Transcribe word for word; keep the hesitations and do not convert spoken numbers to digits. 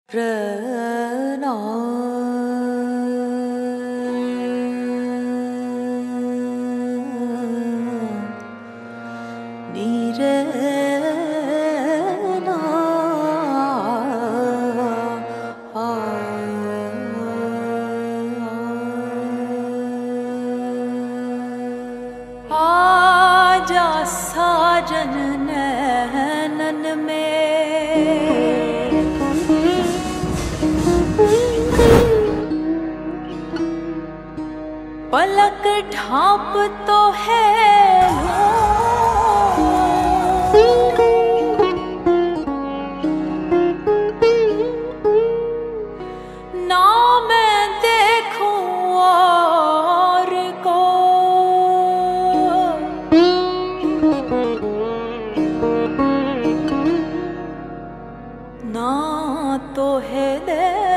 रहना नीरे ना आजा साजन नैनन में पलक ढांप तो है ना मैं देखूं और को ना तो है दे